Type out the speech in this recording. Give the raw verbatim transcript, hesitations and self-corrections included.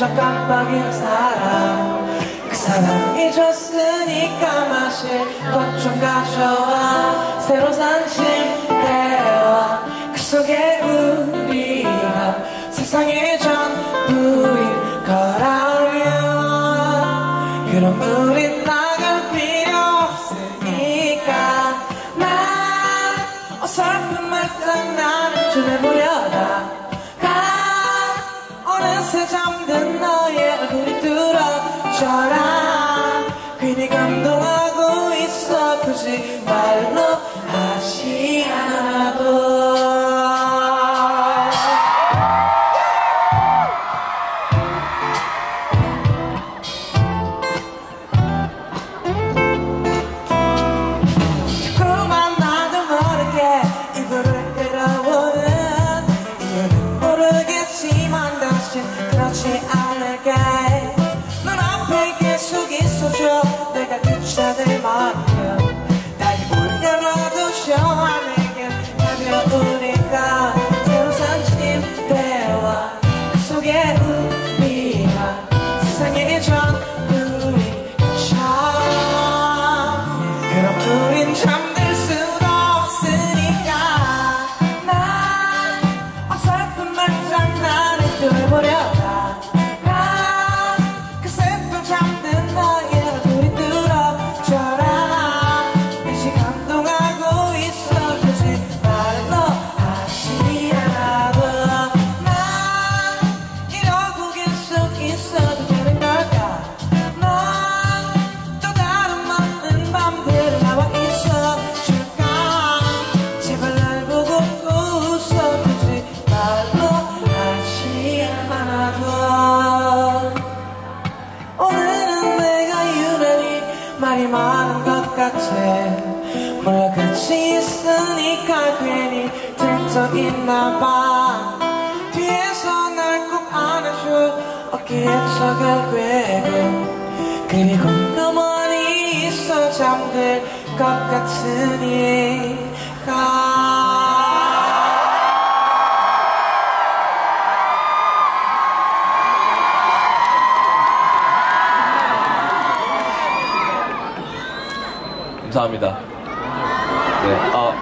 깜짝 깜빡인 사람 그 사람 잊었으니까 마실 것 좀 가져와 새로 산 침대와 그 속에 우리가 세상의 전부인 거라면 그럼 우린 나갈 필요 없으니까 난 어설픈 말장난을 좀 해보려다 가 어느새 잠든 너의 얼굴이 뚫어져라 괜히 감동하고 있어 굳이 말로 하지 않아도 자꾸만 나도 모르게 이불을 끌어오는 이유는 모르겠지만 당신 그렇지 않을게 눈앞에 계속 있어줘 내가 귀찮을 만큼 날이 올려놔도 좋아 내겐 가벼우니까 새로 산 침대와 그 속에 우리가 세상의 전부인 것처럼 그럼 우린 잠들 수도 없으니까 난 어설픈 말장난을 또 해보려다 말이 많은 것 같아 몰라 같이 있으니까 괜히 들떠있나봐 뒤에서 날 꼭 안아줘 어깨에 척을 꿰고 그리고 가만히 있어 잠들 것 같으니까 감사합니다. 네. 아.